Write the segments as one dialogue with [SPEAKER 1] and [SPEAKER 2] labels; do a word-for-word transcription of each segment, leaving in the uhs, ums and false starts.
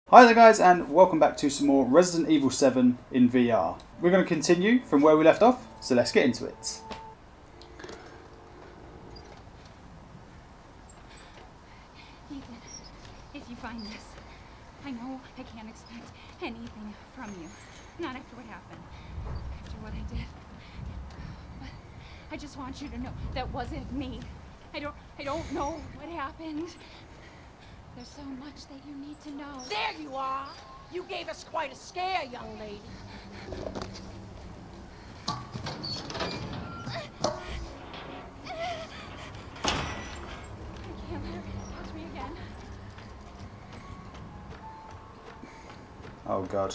[SPEAKER 1] Hi there guys, and welcome back to some more Resident Evil seven in V R. We're going to continue from where we left off, so let's get into it.
[SPEAKER 2] Ethan, if you find this, I know I can't expect anything from you. Not after what happened, after what I did. But I just want you to know that wasn't me. I don't, I don't know what happened. There's so much that you need to know.
[SPEAKER 3] There you are! You gave us quite a scare, young lady.
[SPEAKER 2] I can't let her touch me again.
[SPEAKER 1] Oh god.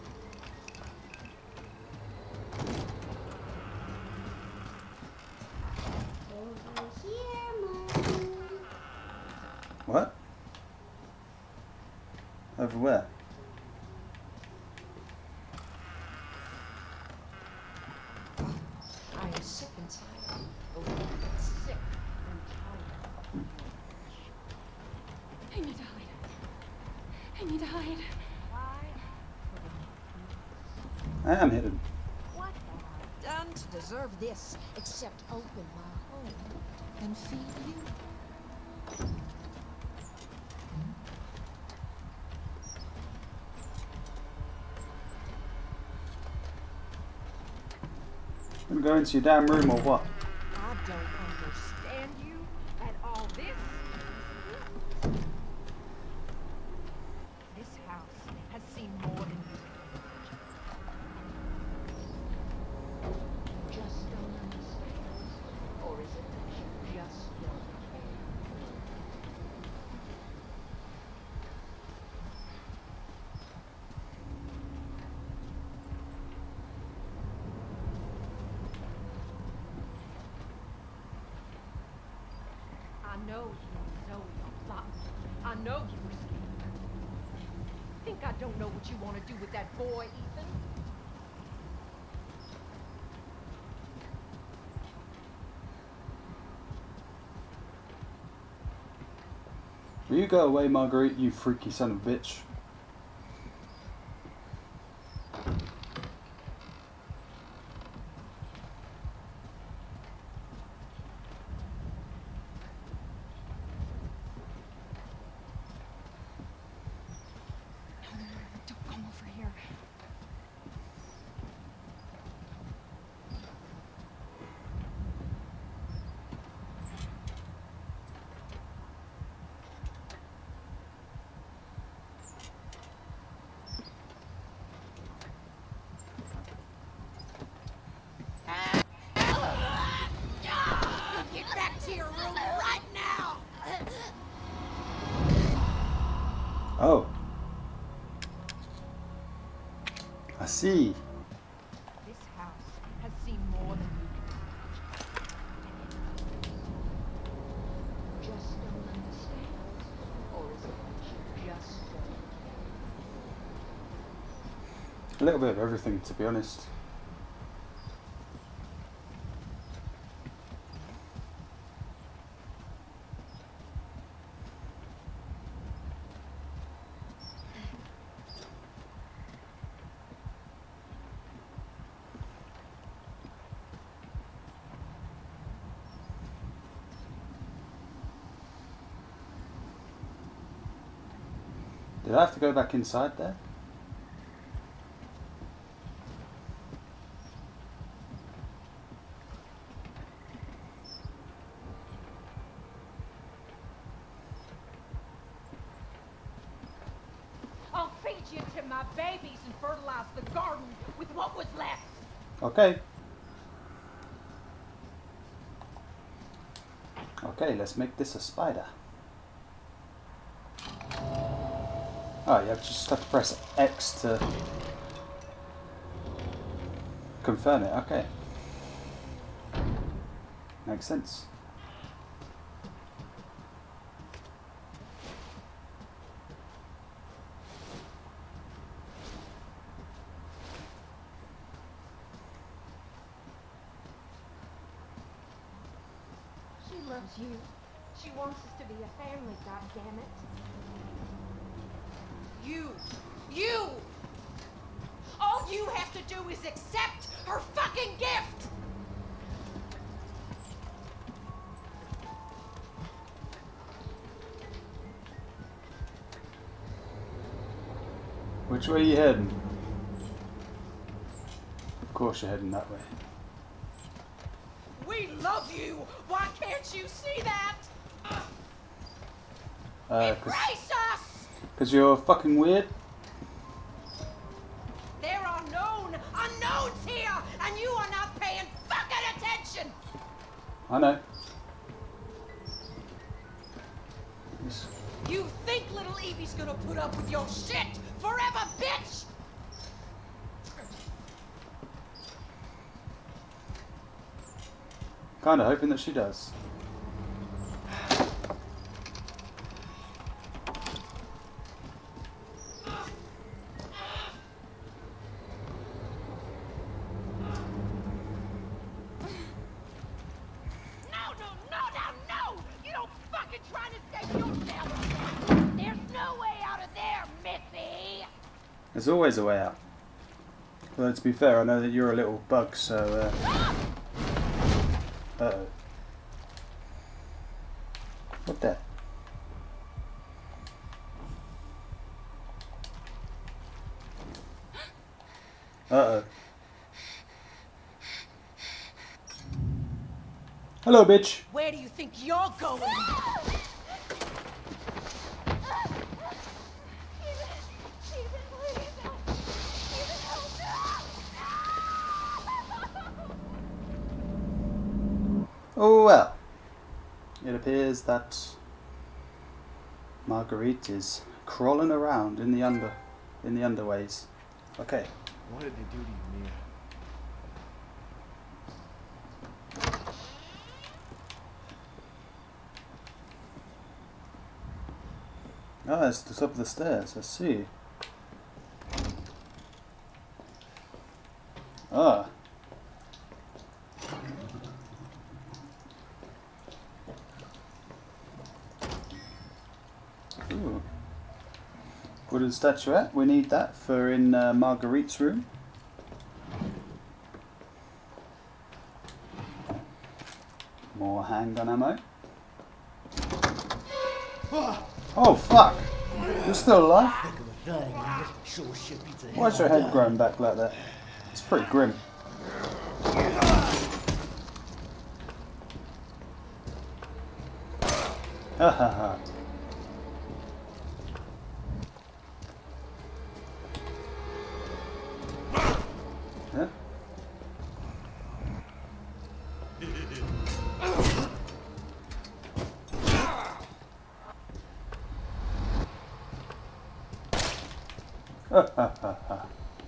[SPEAKER 4] Over here, Mom.
[SPEAKER 1] What? Over where?
[SPEAKER 3] I am sick and tired. Oh, sick and tired.
[SPEAKER 2] I need to hide. I need to hide.
[SPEAKER 3] Why?
[SPEAKER 1] I am hidden.
[SPEAKER 3] What have I done to deserve this except open my home and feed you?
[SPEAKER 1] Gonna go into your damn room or what?
[SPEAKER 3] I don't understand you at all. This This house has seen more than you. Just don't understand. Or is it that you just don't care? I know you and Zoe are plotting. I know you were scared. Think I don't know what you want to do with that boy, Ethan?
[SPEAKER 1] Will you go away, Marguerite, you freaky son of a bitch?
[SPEAKER 2] No, no, no, don't come over here.
[SPEAKER 3] Get back to your room right now!
[SPEAKER 1] Oh. I see.
[SPEAKER 3] This house has seen more than you. Just don't understand? Or is it that you just don't care?
[SPEAKER 1] A little bit of everything, to be honest. Did I have to go back inside there?
[SPEAKER 3] I'll feed you to my babies and fertilize the garden with what was left.
[SPEAKER 1] Okay. Okay, let's make this a spider. Oh, you have just have to press X to confirm it. Okay. Makes sense.
[SPEAKER 3] She loves you. She wants us to be a family, goddammit. You, you. All you have to do is accept her fucking gift.
[SPEAKER 1] Which way are you heading? Of course you're heading that way.
[SPEAKER 3] We love you. Why can't you see that?
[SPEAKER 1] Uh,
[SPEAKER 3] Embrace us.
[SPEAKER 1] Because you're fucking weird?
[SPEAKER 3] There are known unknowns here, and you are not paying fucking attention.
[SPEAKER 1] I know. Yes.
[SPEAKER 3] You think little Evie's gonna put up with your shit forever, bitch?
[SPEAKER 1] Kinda hoping that she does. There's always a way out. Although to be fair, I know that you're a little bug, so... Uh, uh-oh. What the? Uh-oh. Hello, bitch.
[SPEAKER 3] Where do you think you're going?
[SPEAKER 1] Oh well, it appears that Marguerite is crawling around in the under, in the underways. Okay.
[SPEAKER 5] What did they do to you, Mia?
[SPEAKER 1] Ah, it's the top of the stairs. I see. Ah. Ooh. Wooden statuette. We need that for in uh, Marguerite's room. More handgun ammo. Oh fuck! You're still alive? Why's your head growing back like that? It's pretty grim. Ha ha ha. Yeah. Ha ha ha ha.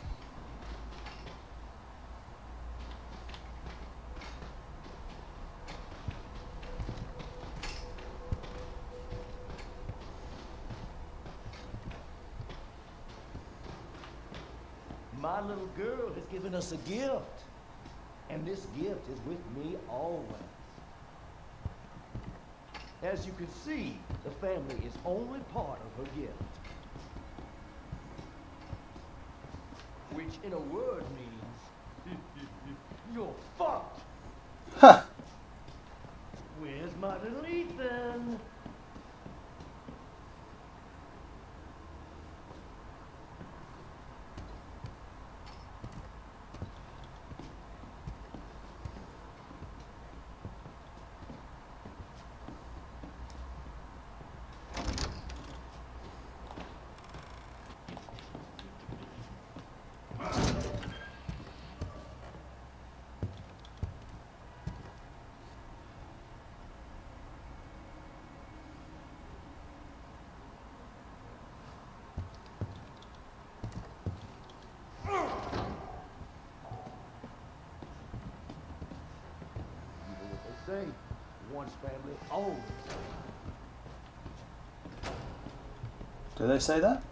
[SPEAKER 6] My little girl has given us a gift, and this gift is with me always. As you can see, the family is only part of her gift, which in a word means you're fucked.
[SPEAKER 1] Ha!
[SPEAKER 6] Where's my little Ethan? Say, once family, always.
[SPEAKER 1] Do they say that?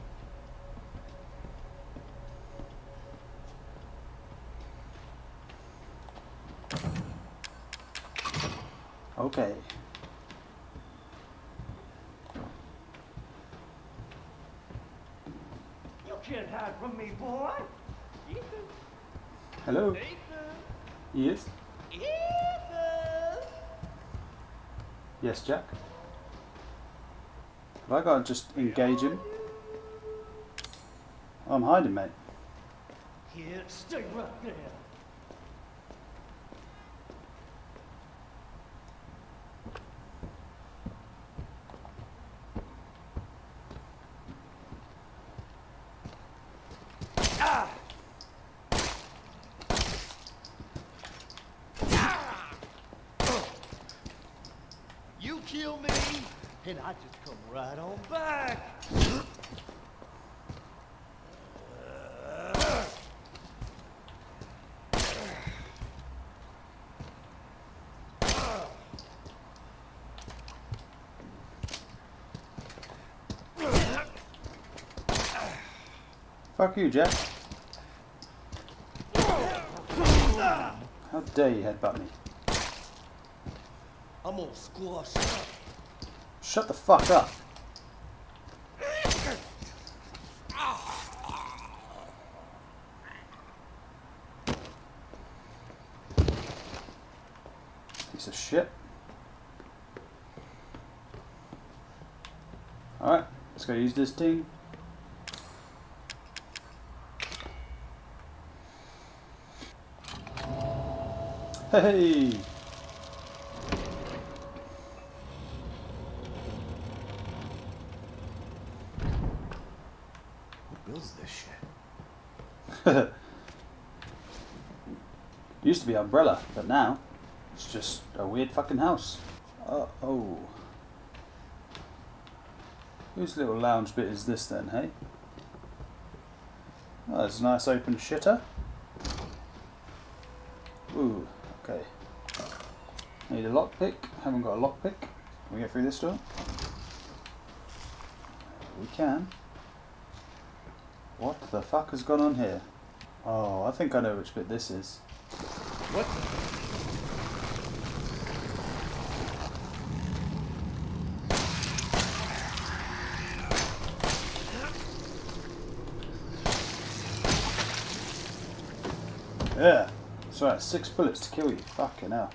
[SPEAKER 1] Okay.
[SPEAKER 6] can't hide from me, boy. Ethan.
[SPEAKER 1] Hello.
[SPEAKER 6] Ethan.
[SPEAKER 1] Yes.
[SPEAKER 6] Ethan.
[SPEAKER 1] Yes, Jack. Have I got to just engage him? Oh, I'm hiding, mate.
[SPEAKER 6] Here, stay right there. Ah! Ah! You kill me, and I just come right on back.
[SPEAKER 1] Fuck you, Jack. How dare you headbutt me?
[SPEAKER 6] I'm gonna squash you.
[SPEAKER 1] Shut the fuck up. Piece of shit. Alright, let's go use this thing. Hey!
[SPEAKER 5] Who builds this shit?
[SPEAKER 1] Used to be Umbrella, but now it's just a weird fucking house. Uh oh. Whose little lounge bit is this then, hey? Oh, there's a nice open shitter. Ooh, okay. Need a lockpick. Haven't got a lockpick. Can we get through this door? We can. What the fuck has gone on here? Oh, I think I know which bit this is.
[SPEAKER 5] What?
[SPEAKER 1] Yeah. That's right, six bullets to kill you. Fucking hell.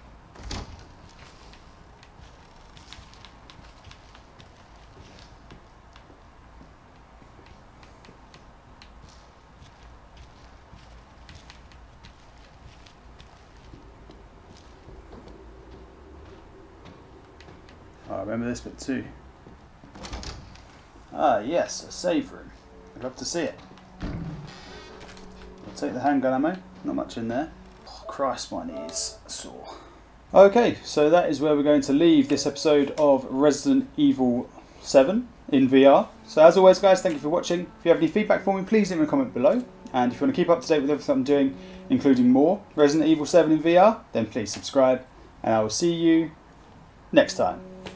[SPEAKER 1] I remember this bit too. Ah, yes, a save room. I'd love to see it. I'll take the handgun ammo. Not much in there. Oh, Christ, my knees are sore. Okay, so that is where we're going to leave this episode of Resident Evil seven in V R. So as always, guys, thank you for watching. If you have any feedback for me, please leave me a comment below. And if you want to keep up to date with everything I'm doing, including more Resident Evil seven in V R, then please subscribe. And I will see you next time.